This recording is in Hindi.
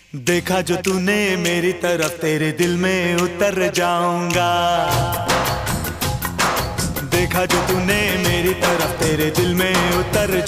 देखा जो तूने मेरी तरफ, तेरे दिल में उतर जाऊंगा। देखा जो तूने मेरी तरफ, तेरे दिल में उतर